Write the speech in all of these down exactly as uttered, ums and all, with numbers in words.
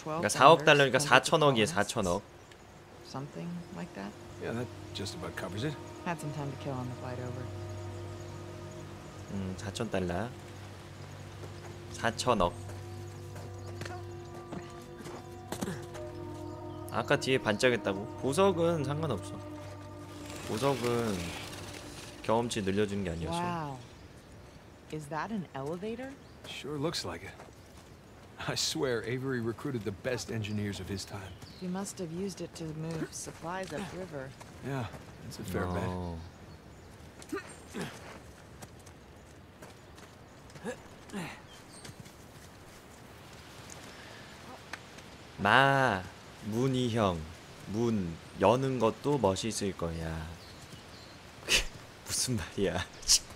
그러니까 사억 달러니까 사천억이에요. 사천억. Something like that. Yeah, that just about covers it. Had some time to kill on the flight over. 음, 사천 달러. 사천억. 아까 뒤에 반짝했다고? 보석은 상관없어. 보석은 경험치 늘려주는 게 아니었어. Wow. Is that an elevator? Sure looks like it. I swear Avery recruited the best engineers of his time. He must have used it to move supplies upriver. Yeah, that's a fair bet. 어. 마 문희형 문 여는 것도 멋있을 거야. 무슨 말이야?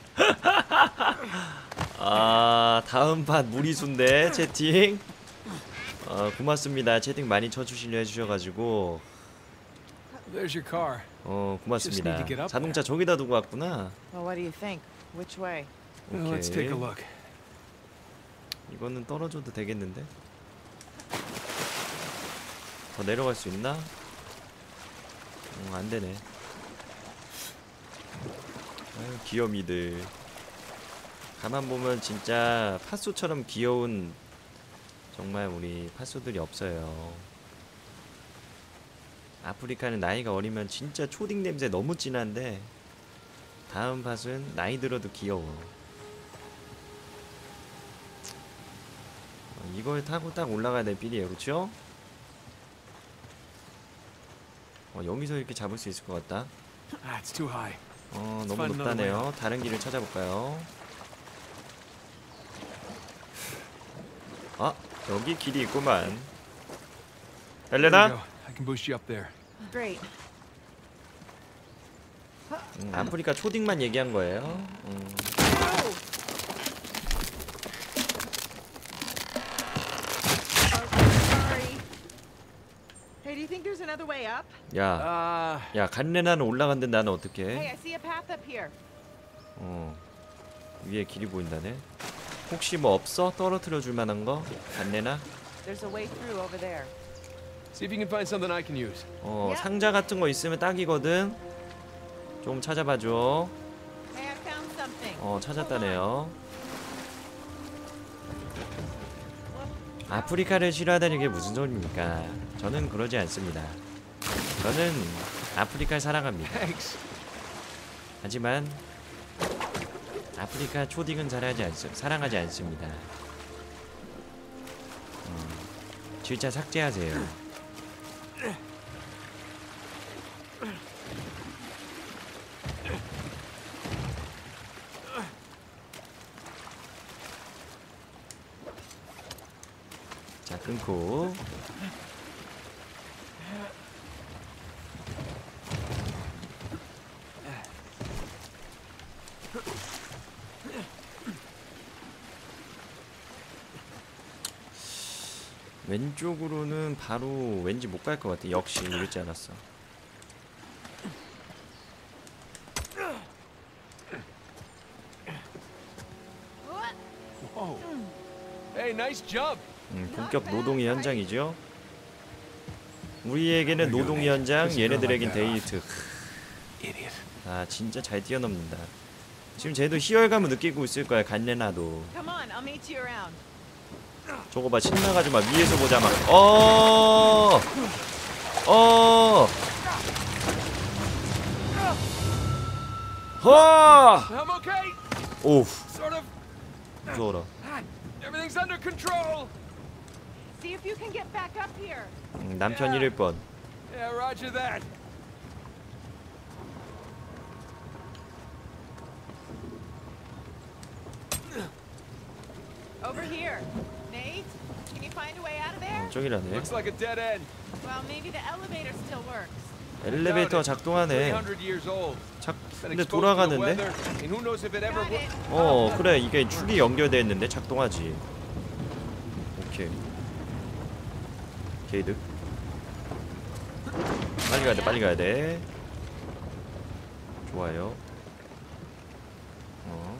아 다음 판 무리수인데 채팅. 어 고맙습니다. 채팅 많이 쳐주시려 해주셔가지고. There's your car. 어 고맙습니다. 자동차 저기다 두고 왔구나. Well, what do you think? Which way? Well, let's take a look. 이거는 떨어져도 되겠는데? 더 내려갈 수 있나? 음, 안 되네. 아유, 귀요미들. 가만 보면 진짜 팥소처럼 귀여운 정말 우리 팥소들이 없어요. 아프리카는 나이가 어리면 진짜 초딩 냄새 너무 진한데 다음 팥은 나이 들어도 귀여워. 어, 이걸 타고 딱 올라가야 될 빌이에요, 그렇죠? 어, 여기서 이렇게 잡을 수 있을 것 같다. Ah, it's too high. 어, 너무 높다네요. 다른 길을 찾아볼까요? 아, 여기 길이 있구만. 엘레나? I can boost you up there. Great. 음, 아프리카 초딩만 얘기한 거예요. 음. Hey, do you think there's another way up? 야, Uh, 야, 간레나는 올라간데 나는 Hey, 어떡해? I see a path up here. 어, 위에 길이 보인다네. 혹시 뭐 없어? 떨어뜨려 줄 만한 거? 간레나? There's a way through over there. see if you can find something I can use. 어, 상자 같은 거 있으면 딱이거든. 좀 찾아봐줘. Hey, I found something. 어, 찾았다네요. 아프리카를 싫어하다는 게 무슨 소리입니까? 저는 그러지 않습니다. 저는 아프리카를 사랑합니다. Thanks. 하지만 아프리카 초딩은 사랑하지, 않, 사랑하지 않습니다. 음, 진짜 삭제하세요. 자, 끊고. 왼쪽으로는 바로 왠지 못 갈 것 같아. 역시 이랬지 않았어. Whoa. Hey, nice jump. 음, 본격 노동의 현장이죠. 우리에게는 노동의 현장, 얘네들에겐 데이트. Idiot. 아 진짜 잘 뛰어넘는다. 지금 쟤도 희열감을 느끼고 있을 거야. 간레나도. Come on, I'll meet you around. 저거 봐, 신나가지고 막 위에서 보자 막. 어, 어, 허, I'm okay. 오, Sort of. 무서워라. Everything's under control. See if you can get back up here. 음, 남편 잃을 뻔. Yeah, roger that. Over here. Nate, can you find a way out of there? 음, 저기라네. Looks like a dead end. Well, maybe the elevator still works. 엘리베이터 작동하네. three hundred years old. 작, Been 근데 exposed to the 돌아가는데? weather, and who knows if it ever Got would. it. 어, 그래, 이게 줄이 연결돼 있는데 작동하지. 오케이. 게이득. 빨리 가야 돼, 빨리 가야 돼. 좋아요. 어,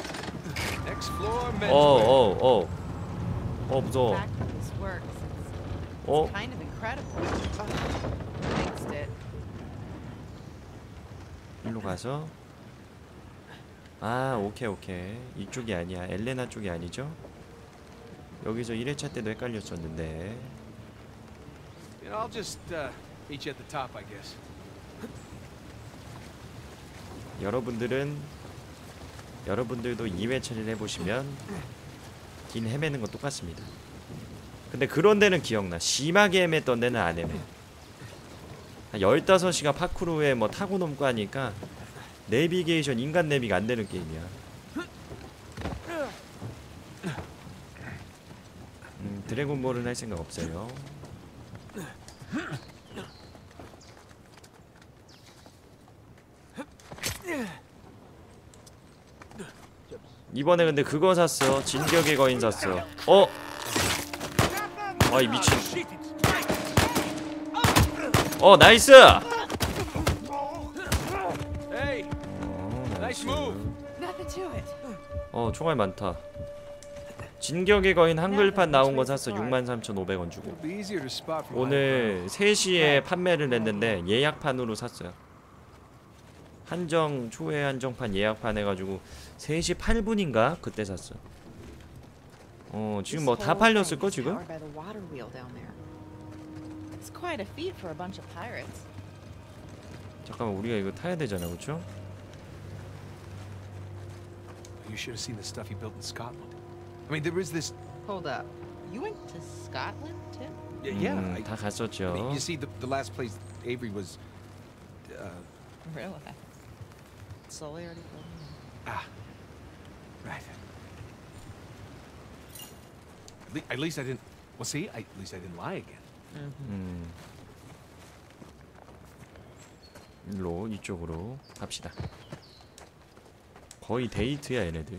Next floor, men's 어, wear. 어, 어. 어, 무서워. The fact that this works, 어? Kind of incredible. Fixed it. 일로 가서 아 오케이 오케이 이쪽이 아니야. 엘레나 쪽이 아니죠? 여기서 일 회차 때도 헷갈렸었는데 You know, I'll just uh, meet you at the top, I guess. 여러분들은 여러분들도 이 회차를 해보시면 긴 헤매는 건 똑같습니다. 근데 그런 데는 기억나. 심하게 헤맸던 데는 안 헤매. 한 열다섯 시간 파쿠르 후에 뭐 타고 넘고 하니까 내비게이션 인간 내비가 안 되는 게임이야. 음, 드래곤볼은 할 생각 없어요. 이번에 근데 그거 샀어. 진격의 거인 샀어. 어? 아이 미친. 어 나이스. Hey, 어, nice 나이스. move. Nothing to it. 어 총알 많다. 진격의 거인 한글판 나온 거 샀어. 육만 삼천오백 원 주고. It'll be easier to spot from 오늘 세 시에 판매를 했는데 예약판으로 샀어요. 한정 초회 한정판 예약판 해가지고 세 시 팔 분인가 그때 샀어. 어 지금 뭐 다 팔렸을 거 지금? Powered by the water wheel down there. It's quite a feat for a bunch of pirates. 잠깐만 우리가 이거 타야 되잖아, 그렇죠? You should have seen the stuff he built in Scotland. I mean, there is this. Hold up. You went to Scotland too? y- Yeah. 음, I, 다 I 갔었죠. mean, you see, the, the last place Avery was. Uh, Really? Slowly already building. ah, right. At le- At least I didn't. Well, see, I, at least I didn't lie again. 음. 일로 이쪽으로 갑시다. 거의 데이트야 얘네들.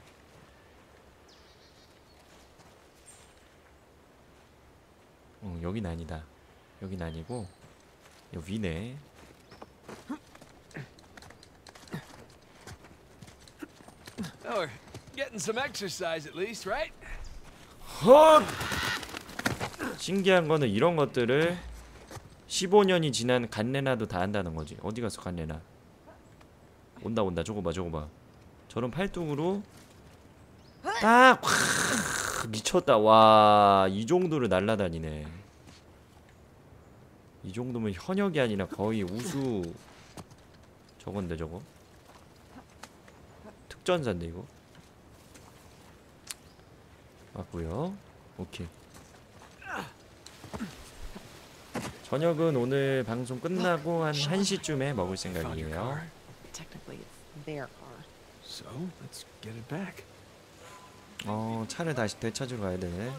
어 여긴 아니다. 여긴 아니고 여기 위네. Oh, we're getting some exercise at least, right? 헛! 신기한 거는 이런 것들을 십오 년이 지난 간레나도 다 한다는 거지. 어디 갔어 간레나? 온다 온다. 저거 봐 저거 봐. 저런 팔뚝으로 딱 확 미쳤다. 와, 이 정도로 날아다니네. 이 정도면 현역이 아니라 거의 우수 저건데 저거. 특전사인데 이거. 맞고요. 오케이. 저녁은 오늘 방송 끝나고 한 한 시쯤에 먹을 Found your 생각이에요. car. Technically, it's their car. So let's get it back. 어, 차를 다시 되찾으러 가야 되네.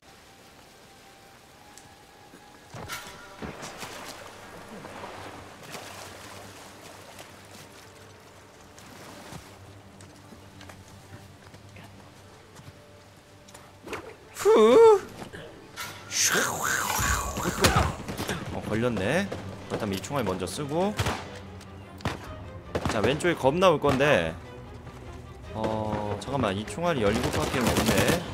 후. 어, 걸렸네. 그렇다면 이 총알 먼저 쓰고. 자, 왼쪽에 겁 나올 건데. 어, 잠깐만. 이 총알이 열일곱 밖에 없네.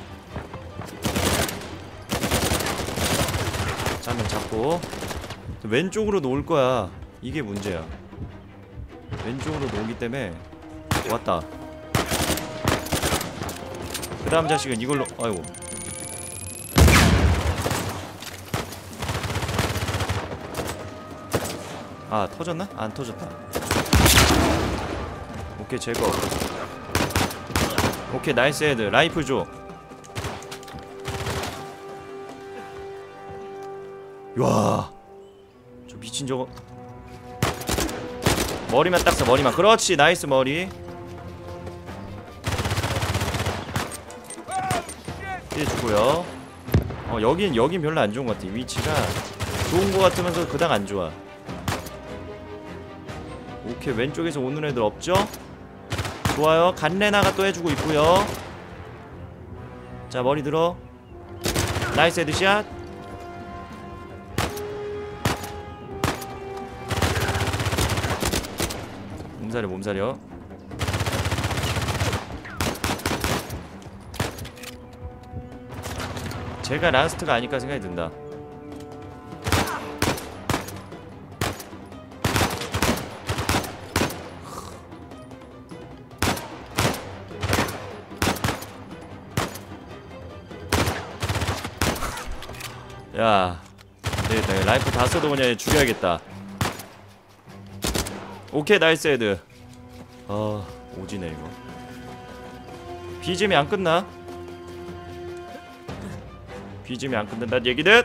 자, 한명 잡고. 왼쪽으로 놓을 거야. 이게 문제야. 왼쪽으로 놓기 때문에. 왔다. 그 다음 자식은 이걸로. 아이고. 아, 터졌나? 안 터졌다. 오케이, 제거. 오케이, 나이스 헤드. 라이플 줘. 와, 저 미친 저거. 머리만 딱 써, 머리만. 그렇지, 나이스 머리. 피해주고요. 어, 여긴 여긴 별로 안 좋은 것 같아. 위치가 좋은 것 같으면서 그닥 안 좋아. 오케이, 왼쪽에서 오는 애들 없죠? 좋아요. 간레나가 또 해주고 있고요. 자, 머리 들어. 나이스 헤드샷. 몸살려 몸살려. 제가 라스트가 아닐까 생각이 든다. 야 되겠다. 라이프 다 써도 그냥 죽여야겠다. 오케이 나이스 헤드. 아 오지네 이거. 비지엠이 안 끝나? 비지엠이 안 끝난다는 얘기는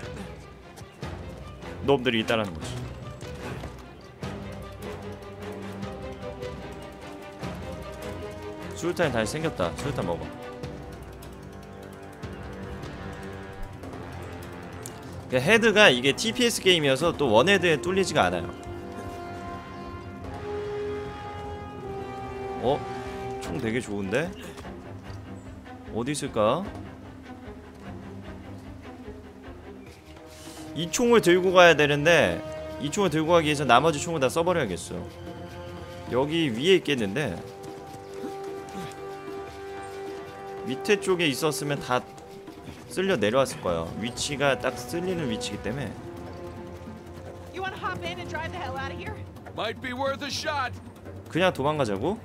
놈들이 있다는 거지. 수류탄이 다시 생겼다. 수류탄 먹어. 그러니까 헤드가 이게 티피에스 게임이어서 또 원헤드에 뚫리지가 않아요. 어? 총 되게 좋은데? 어디 있을까? 이 총을 들고 가야 되는데 이 총을 들고 가기 위해서 나머지 총을 다 써버려야겠어. 여기 위에 있겠는데 밑에 쪽에 있었으면 다 쓸려 내려왔을 거예요. 위치가 딱 쓸리는 위치이기 때문에. You want to hop in and drive the hell out of here? Might be worth a shot. 그냥 도망가자고?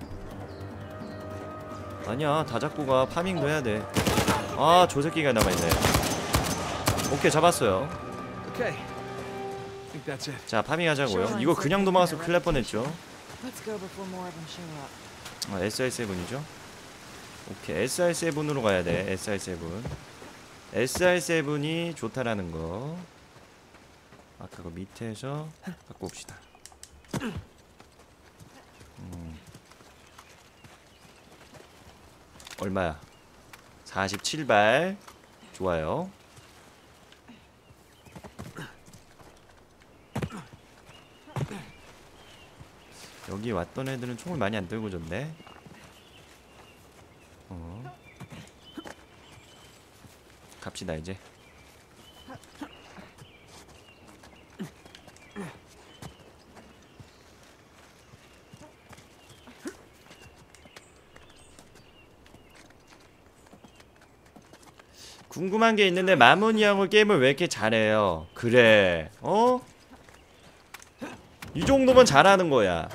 아니야 다 잡고 가. 파밍도 해야 돼. 아 저 새끼가 남아있네. 오케이 잡았어요. Okay. I think that's it. 자 파밍하자고요. 이거 그냥 도망가서 큰일 날 뻔했죠. Let's go before more of them show up. 아 에스아이 세븐이죠. 오케이 에스아이 세븐으로 가야 돼. 에스아이 세븐. 에스아이 세븐이 좋다라는 거. 아까 그 밑에서 갖고 옵시다. 음. 얼마야? 사십칠 발. 좋아요. 여기 왔던 애들은 총을 많이 안 들고 줬네. 어. 갑시다 이제. 궁금한 게 있는데 마무니 형은 게임을 왜 이렇게 잘해요? 그래. 어? 이 정도면 잘하는 거야.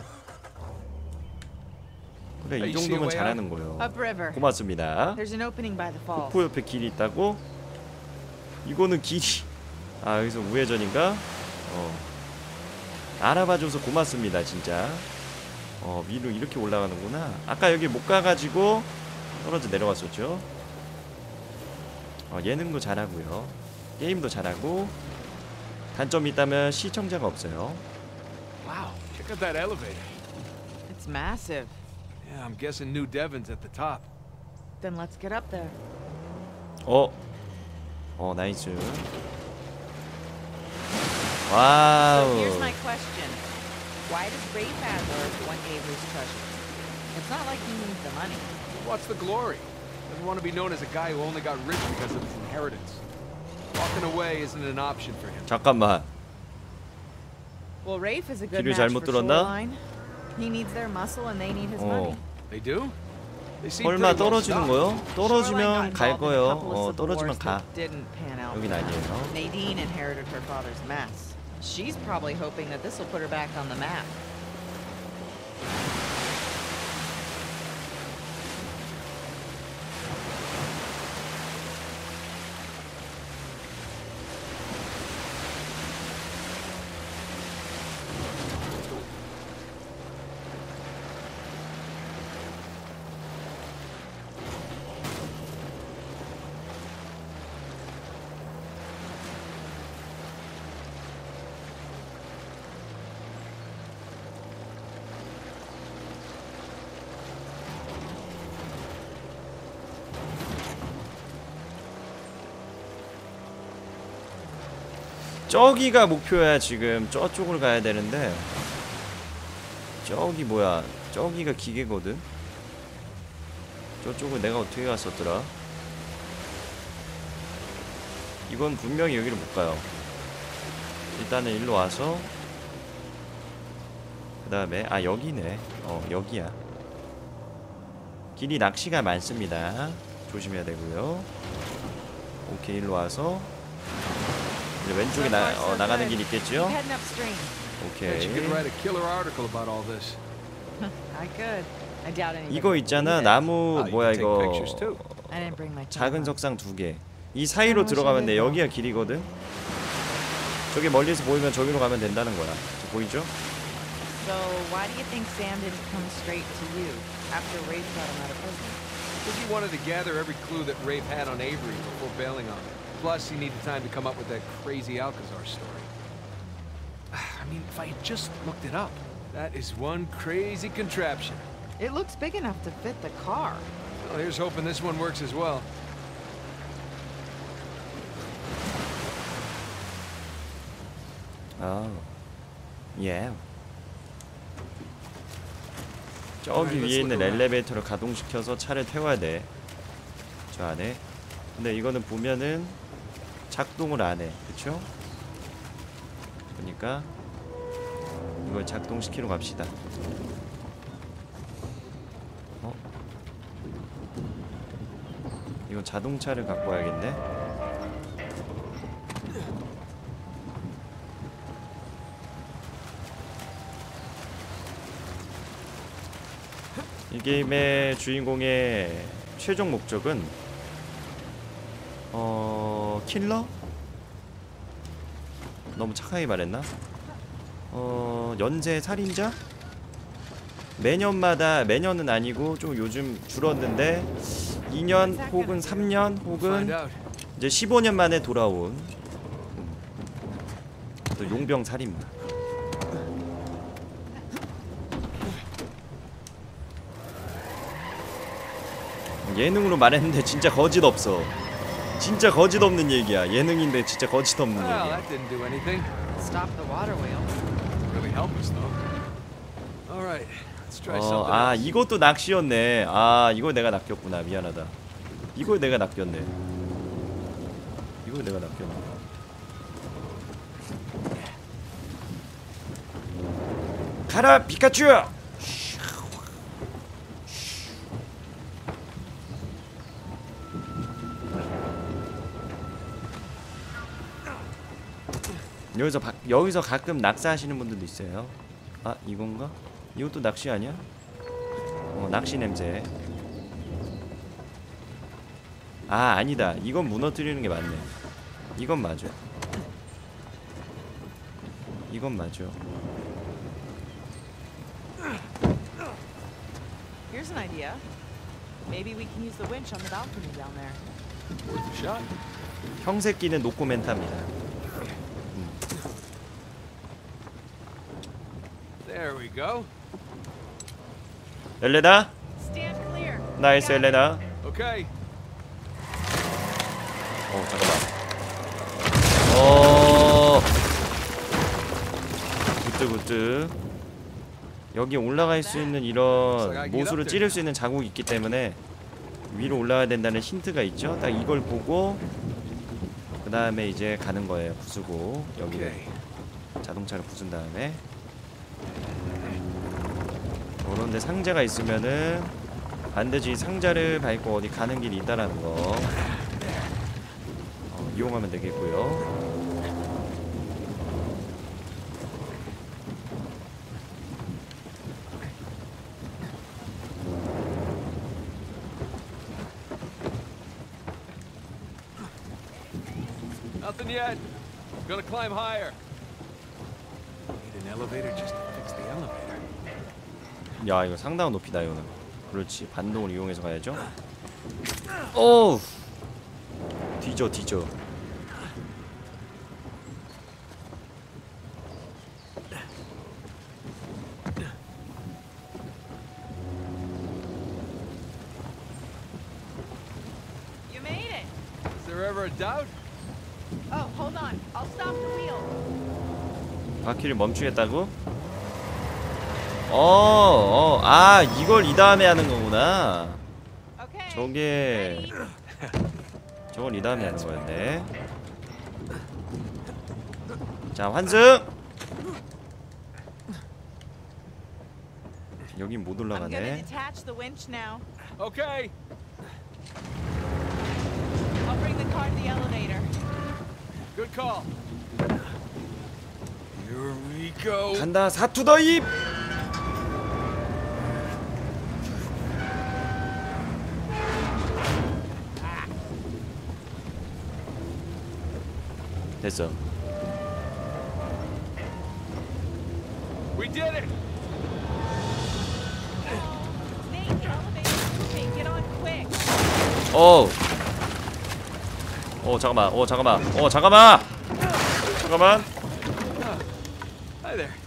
그래 이 정도면 잘하는 거예요. Upriver. 고맙습니다. There's an opening by the falls. 폭포 옆에 길이 있다고? 이거는 길이 아 여기서 우회전인가? 어 알아봐줘서 고맙습니다 진짜. 어 위로 이렇게 올라가는구나. 아까 여기 못 가가지고 떨어져 내려왔었죠. 어 예능도 잘하고요. 게임도 잘하고. 단점이 있다면 시청자가 없어요. Wow, check out that elevator. It's massive. Yeah, I'm guessing New Devon's at the top. Then let's get up there. 어? 어 나이스. 와우. So here's my question. Why does Rafe Adler want Avery's treasure? It's not like he needs the money. What's the glory? Doesn't want to be known as a guy who only got rich because of his inheritance. Walking away isn't an option for him. 잠깐만. Well, Rafe is a good 길을 match 잘못 for 들었나? Shoreline. He needs their muscle and they need his 어. money. They do? They seem 설마 pretty well 떨어지는 stocked. 거요? Shoreline 떨어지면 got 갈 involved in a 거예요. couple of 어 civil 떨어지면 wars 가. that didn't pan out. 여긴 아니에요. Nadine inherited her father's mess. She's probably hoping that this will put her back on the map. 저기가 목표야. 지금 저쪽으로 가야 되는데 저기 뭐야 저기가 기계거든. 저쪽은 내가 어떻게 갔었더라. 이건 분명히 여기를 못 가요. 일단은 일로 와서 그 다음에 아 여기네. 어 여기야. 길이 낚시가 많습니다. 조심해야 되고요. 오케이 일로 와서 이제 왼쪽에 나, 어, 나가는 길 있겠죠? Heading upstream. Bet you could 오케이. write a killer article about all this. I could. I doubt anybody. 이거 would 있잖아. believe it. 나무 Oh, you 뭐야 can take 이거 pictures too. I didn't bring my 작은 camera. 석상 두 개. 이 사이로 들어가면 돼. 여기가 길이거든. 저기 멀리서 보이면 저기로 가면 된다는 거야. 저 보이죠? So why do you think Sam didn't come straight to you after Rafe got him out of prison? Because he wanted to gather every clue that Rafe had on Avery before bailing on him. Plus, he needed time to come up with that crazy Alcazar story. I mean, if I had just looked it up. That is one crazy contraption. It looks big enough to fit the car. Well, here's hoping this one works as well. 아, 예. 저기 위에 있는 엘리베이터를 가동시켜서 차를 태워야 돼. 저 안에. 근데 이거는 보면은 작동을 안 해. 그쵸? 그러니까 이걸 작동시키러 갑시다. 어? 이건 자동차를 갖고 와야겠네. 이 게임의 주인공의 최종 목적은 어... 킬러? 너무 착하게 말했나? 어... 연쇄 살인자? 매년마다, 매년은 아니고 좀 요즘 줄었는데 이 년 혹은 삼 년 혹은 이제 십오 년 만에 돌아온 음, 또 용병 살인마. 예능으로 말했는데 진짜 거짓 없어. 진짜 거짓 없는 얘기야. 예능인데 진짜 거짓 없는 Well, 얘기야. that didn't do anything. Stop the water wheel. Really help us though. All right, let's try 어, something 아 else. 이것도 낚시였네. 아 이걸 내가 낚였구나. 미안하다. 이걸 내가 낚였네. 이걸 내가 낚였네. 가라 피카츄! 여기서 바, 여기서 가끔 낚시하시는 분들도 있어요. 아 이건가? 이것도 낚시 아니야? 어 낚시 냄새. 아 아니다. 이건 무너뜨리는 게 맞네. 이건 맞아. 이건 맞아. Here's an idea. Maybe we can use the winch on the balcony down there. Worth a shot. 형새끼는 노코멘타입니다. There we go. 엘레나? Stand clear. 나이스 엘레나. Okay. 어 잠깐만. 어. 굿즈 굿즈. 여기 올라갈 수 있는 이런 못으로 찌를 수 있는 자국이 있기 때문에 위로 올라가야 된다는 힌트가 있죠. 딱 이걸 보고 그 다음에 이제 가는 거예요. 부수고 여기를 Okay. 자동차를 부순 다음에. 그런데 상자가 있으면은 반드시 상자를 밟고 어디 가는 길이 있다라는 거 어, 이용하면 되겠고요. Nothing yet. Gonna climb higher. Need an elevator just to fix the elevator. 야 이거 상당한 높이다 이거는. 그렇지 반동을 이용해서 가야죠. 어우 뒤져 뒤져. You made it. Is there ever a doubt? Oh, hold on. I'll stop the wheel. 바퀴를 멈추겠다고? 어, 어, 아 이걸 이 다음에 하는 거구나. Okay. 저게 Ready? 저걸 이 다음에 하는 거였네. 자 환승. 여긴 못 I'm gonna 올라가네. detach the winch now. Okay. I'll bring the car to the elevator. Good call. Here we go. 간다 사투더입. 됐어. We did it! Nate, the elevator's moving. Get on quick. 어. 어 잠깐만. 어 잠깐만. 어 잠깐만. 잠깐만. Hi there.